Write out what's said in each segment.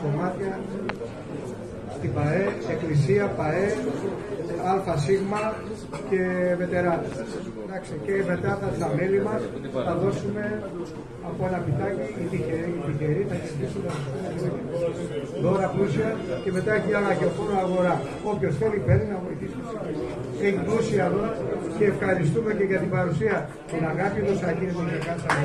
κομμάτια στην ΠΑΕ, Εκκλησία, ΠΑΕ, ΑΣ και βετεράνες. Και μετά τα μέλη μας θα δώσουμε από ένα πιτάκι, οι τυχεροί θα κερδίσουν δώρα πλούσια και μετά έχει ανακεφόνο αγορά. Όποιος θέλει παίρνει να βοηθήσει. Έχει πλούσια δώρα και ευχαριστούμε και για την παρουσία την αγάπη του Σακίνη που ξεχάσαμε,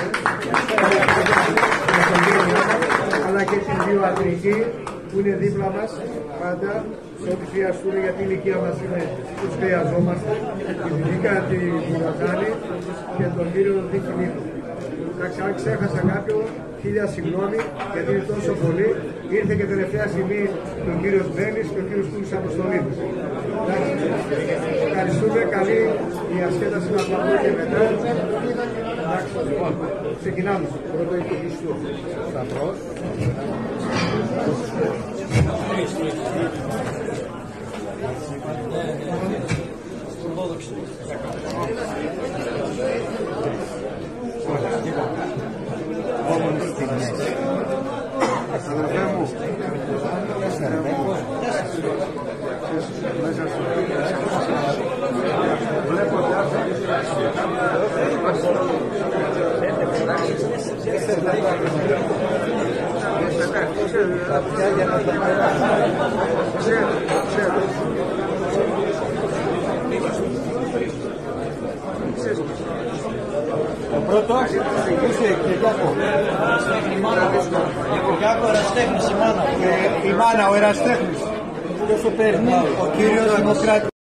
αλλά και την βιοατρική που είναι δίπλα μας πάντα σε ό,τι χρειαστούν, γιατί η ηλικία μας είναι τους χρειαζόμαστε, ειδικά τη Βουλατάνη και τον κύριο Δικηλίδη. Εντάξει, αν ξέχασα κάποιον, χίλια συγγνώμη, γιατί είναι τόσο πολύ. Ήρθε και τελευταία στιγμή ο κύριος Μπένης και ο κύριος Κούλης Αποστολίδης. Ευχαριστούμε, καλή διασκέταση να πάμε και μετά. Εντάξει, λοιπόν, ξεκινάμε. Πρώτο είναι το Χριστού. Σταυρός. Όμορφες στιγμές. Αδερφέ μου, μέσα στο βλέποντας ο πρώτος είσαι και Κιάκο. Κιάκο Εραστέχνης, η μάνα. Η μάνα, ο Εραστέχνης. Και σου παίρνει ο κύριος Δημοκράτης.